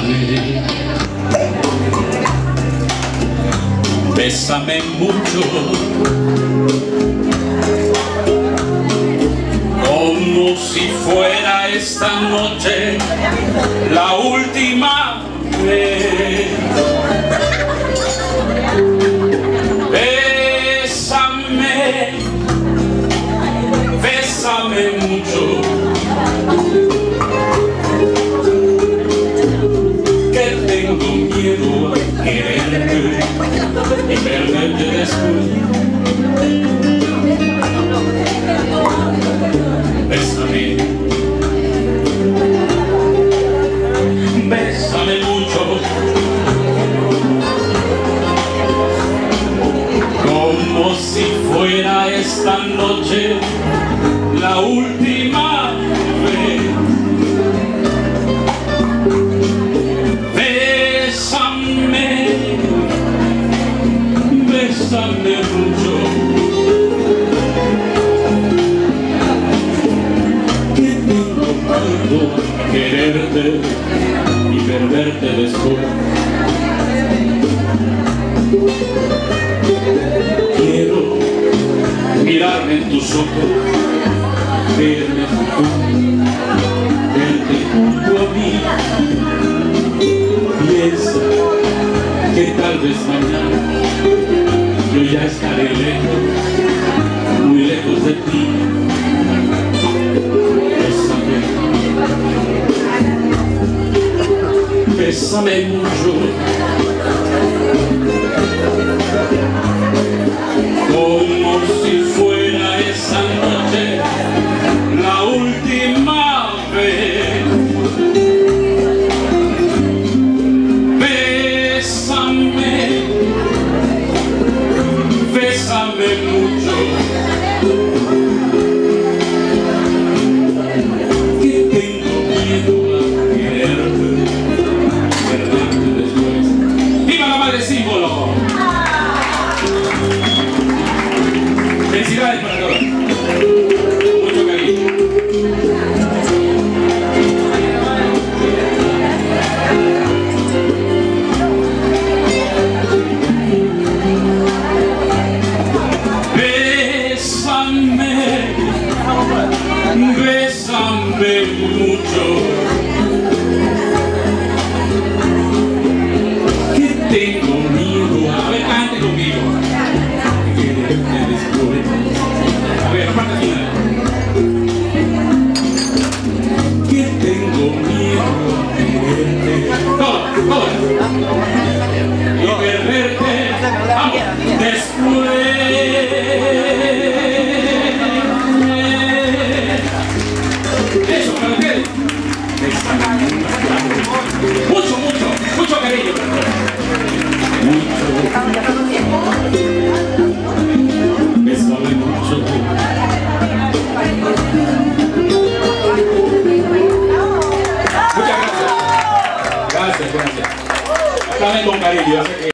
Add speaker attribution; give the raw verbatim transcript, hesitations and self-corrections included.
Speaker 1: Bésame, bésame mucho, como si fuera esta noche la última vez. Bésame, bésame mucho, que tengo miedo a quererte y perderte después. Bésame, bésame mucho, como si fuera esta noche la última vez. Bésame, bésame mucho, que tengo miedo a quererte y perderte después. Quiero mirarme en tus ojos, verme tú, verte junto a mí. Piensa que tal vez mañana yo ya estaré lejos, muy lejos de ti. Bésame, bésame mucho, como si fuera esa noche la última vez. Bésame, bésame mucho, que tengo miedo a quererte, perderte después. ¡Viva la madre símbolo! Felicidades para todos. Mucho cariño. Bésame, bésame mucho, que tengo miedo. A ver, cante conmigo. Quererte después. A ver, parte final. Que tengo miedo a quererte. Todas, todas. Y perderte, vamos, después. Eso, para ustedes. Mucho, mucho, mucho cariño. Mucho. Bésame mucho. Muchas gracias. Gracias, gracias. Dame con cariño.